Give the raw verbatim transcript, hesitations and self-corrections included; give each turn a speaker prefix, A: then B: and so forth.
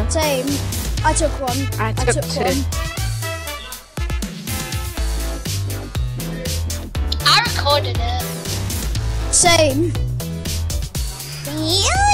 A: Same. I took one.
B: I took,
A: I took
B: two.
A: one.
C: I recorded it.
A: Same.
C: Yeah.